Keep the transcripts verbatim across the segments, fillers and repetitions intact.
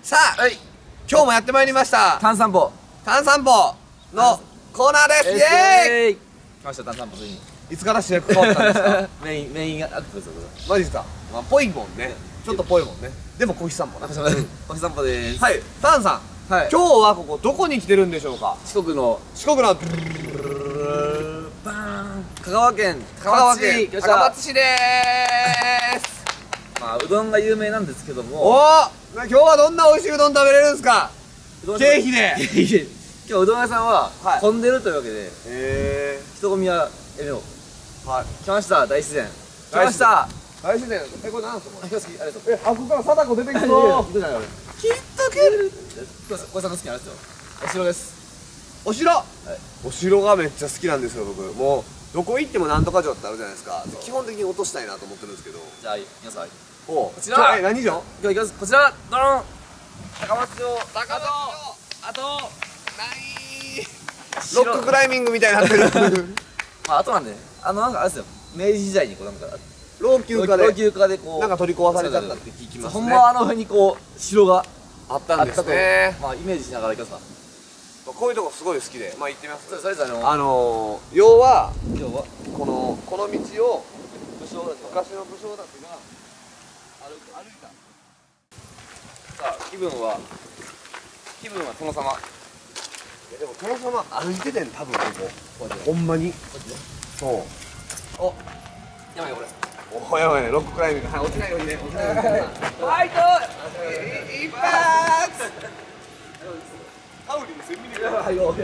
さあ、はい、今日もやってまいりました炭散歩炭散歩のコーナーです。イエーイ。 来ました炭散歩ついに。 いつから主役変わったんですか？ メインメインアクトですよ。 マジですか？まあぽいもんね。ちょっとぽいもんね。でも小日散歩な。 小日散歩です。 はい、タンさん、はい、今日はここどこに来てるんでしょうか？ 四国の四国のバーン香川県香川県高松市でーす。 まあうどんが有名なんですけども、 おお、今日はどんな美味しいうどん食べれるんですか？経費で。 今日うどん屋さんは混んでるというわけで、 ええ、 人混みはやめよう。はい、来ました大自然。来ました。 大自然。え、これなんですか？ ありがとう。 え、箱から貞子出てきそう。 きっとける。小井さんの好きなあれですよ。お城です。 お城。お城がめっちゃ好きなんですよ僕。もうどこ行ってもなんとか城ってあるじゃないですか。基本的に落としたいなと思ってるんですけど。 じゃあ皆さん。 こちら。 え、何城？ 今日行きます。こちら。ドン。高松城。 高松城。 あと。 ない。ロッククライミングみたいになってる。 まああとなんで、あのなんかあれですよ。明治時代にこうなんか老朽化で老朽化でこうなんか取り壊されちゃったって聞きますね。 ほんまはあの辺にこう城があったんですね。 まあイメージしながら行きますか。 こういうとこすごい好きで、まあ行ってみます。 それぞれのあの要は要はこのこの道を武将たち昔の武将たちが歩歩いた。 さあ気分は気分は殿様。 いやでも殿様歩いててん多分ここほんまに。そう。 お、やばいこれ。 おやばいね、ロッククライミング。はい、落ちないようにね。落ちないようにね。 はいと。 一発。タウリン千ミリ。 はいよ。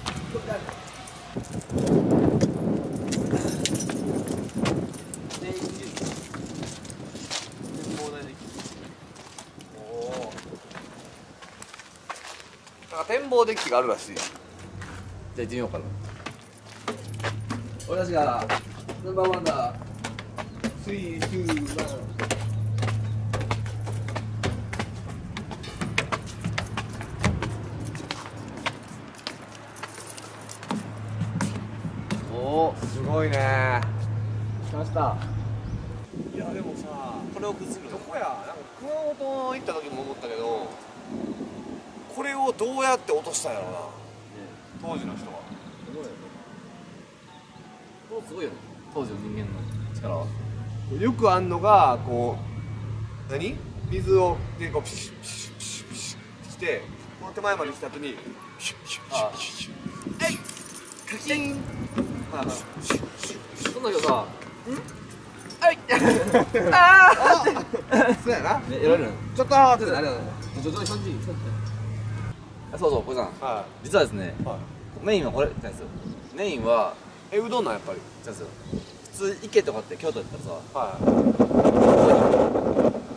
展望デッキがあるらしい。 じゃあ行ってみようかな。俺たちがナンバーワンだ。 スリー、ツー、ワン。 おお、 すごいね。 来ました。 いやでもさ、これを崩るどこや、なんか熊本行った時も思ったけど、これをどうやって落としたんやろうな、当時の人は。 すごいよね、当時の人間の力は。 よくあんのがこう何水をでこうピシッピシッピシッピシッってしてこの手前まで来た後にシュッシュッシュッシュッえいカキン。 はいはい。そんだけどさ、んはいああそうやな。 え、やられるのちょっとーってなるよね。 ちょちょちょちょそうそう、これさん、実はですね、メインはこれなんですよ。メインはえ、うどんなんやっぱりなんですよ。普通池とかって京都だったらさ、 はい、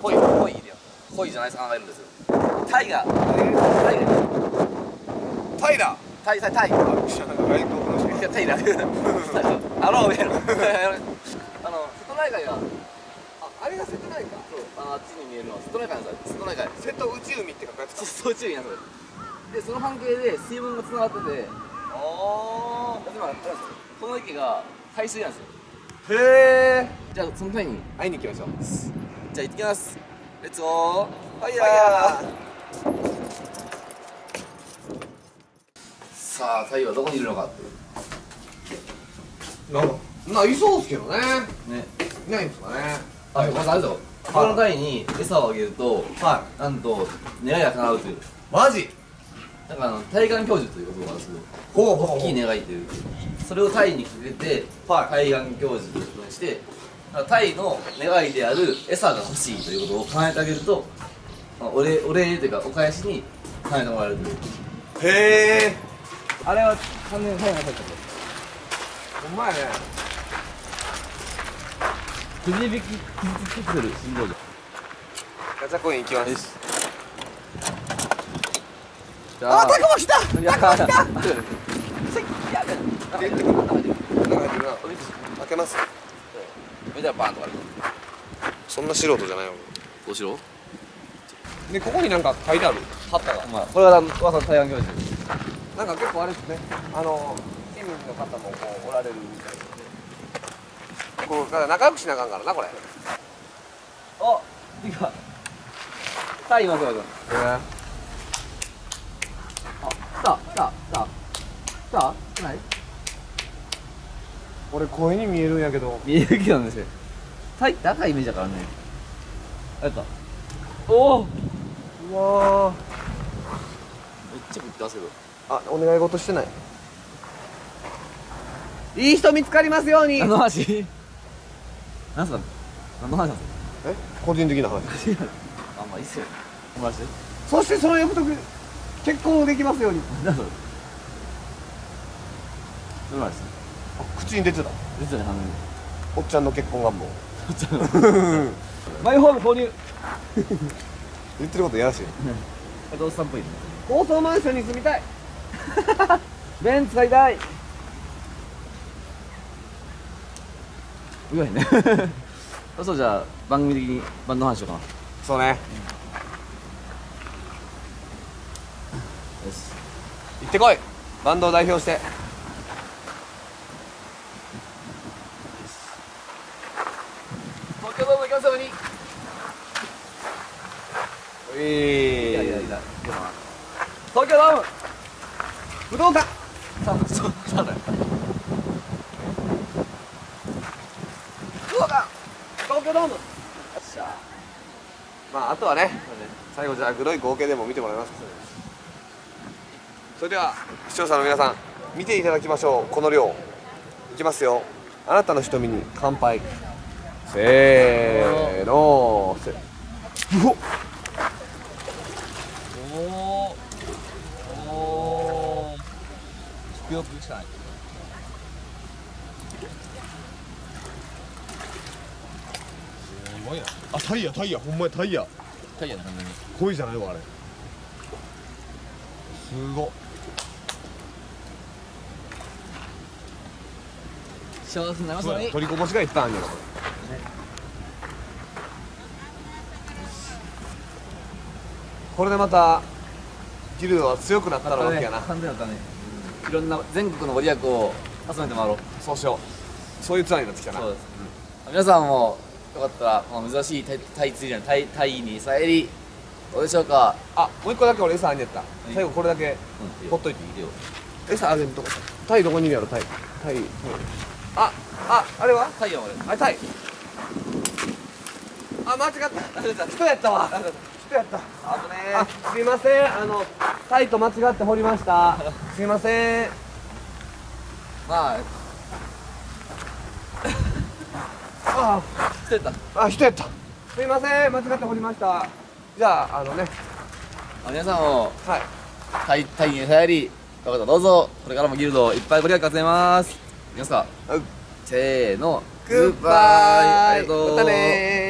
鯉鯉いるやん。鯉じゃない魚がいるんですよ。タイがタイがタイだ。 タイタイタイ知らない。外国の人。 いやタイだ。あの上のあの瀬戸内海があ、あれが瀬戸内海か。 そう、あのあっちに見えるのは瀬戸内海なんですよ。瀬戸内海。 瀬戸内海って書くやつか。 そう、宇宙になんですよ。で、その関係で水分がつながってて、 ああ。 例えばあれですよ。この池が海水なんですよ。 へえ。 じゃあそのタイに会いに行きましょう。 じゃあ行ってきます。レッツゴーファイヤー。さあタイはどこにいるのかっていう。 なんかないそうですけどね。 ね。 いないんですかね。 あ、まずあるぞ。このタイに餌をあげると、はい、なんと願いが叶うという。 マジ？ だからあの対岸教授ということなんですけど、 ほうほうほう。 大きい願いという。それをタイにかけて、はい、対岸教授ということにして、タイの願いである餌が欲しいということを叶えてあげると、まあ、お礼お礼というかお返しに叶えてもらえるという。 へえ。 あれは完全にタイが入ったと。 ほんまやね。 くじ引き、くじ引きする信号じゃ。 ガチャコイン行きます。 あ、 タコも来た。タコも来た。 やべえ。 入ってくる。中入ってるな。開けます。 見たらバーンとかある。 そんな素人じゃないよ。 どうしろ。 で、ここになんか書いてある。旗が。 まあ、これが噂の対岸教授。 なんか結構あれですね。あの市民の方もこうおられるみたいで。こう仲良くしなあかんからなこれ。 あ、いいか。タイいますよ。 えた来た来た来ない俺声に見えるんやけど。 見えるけどねタイって赤いイメージだからね。あやったおおうわー、 めっちゃ食ってますけど。 あ、お願い事してない。いい人見つかりますように。 何の話何すか何の話なんですか。 え、個人的な話。 あんまいいっすよ友達でそしてその翌年結婚できますように。 何それどうなんですか。 口に出てた。 実はね、 おっちゃんの結婚願望。 マイホーム購入言ってることやらしい。 あとおっさんっぽいね。 高層マンションに住みたい。ベンツ買いたい。 うまいねそうじゃあ番組的にバンドの話しようかな。 そうね。 よし行ってこい。バンドを代表して。 東京ドーム行きますように。 ういいやいやいやでもな東京ドーム武道館。 さあそうさあだよ武道館東京ドーム。 よっしゃまああとはね、 そうね最後じゃあ黒い合計でも見てもらいます。それでは視聴者の皆さん見ていただきましょう。この量いきますよ。あなたの瞳に乾杯。せーのせうおっおおおお食欲しかない。 すごいなあ。タイヤタイヤほんまにタイヤタイヤね完全に恋じゃないわあれ。すごっ。 幸せになりますように。 取りこぼしがいっぱいあるんやろこれ。これでまたギルドは強くなったらわけやな。 完全だったね。いろんな全国のご利益を集めて回ろう。 そうしよう。そういうツアーになってきたな。 そうです、うん、皆さんもよかったら、まあ、珍しいタイタイ釣りじゃないタイタイにさえりどうでしょうか。 あ、もう一個だけ俺餌あんねやった。最後これだけうんほっといていい。 いいよ。 餌あげんとこ。タイどこにいるやろタイ。タイ。タイあ、あ、あれは？ タイヤまであれタイ。あ、間違った。人やったわ。人やった。 あとねあ、すいません。あのタイと間違って掘りました。すいません。 まああ、 捨てた。 あ、人やった。すいません。間違って掘りました。じゃああのね、 あ皆さんもはい。 タイタイにさえりよかったらどうぞこれからもギルドいっぱいご利益集めます。いきますか。 うん。 せーのグッバイ。 ありがとう。 またねー。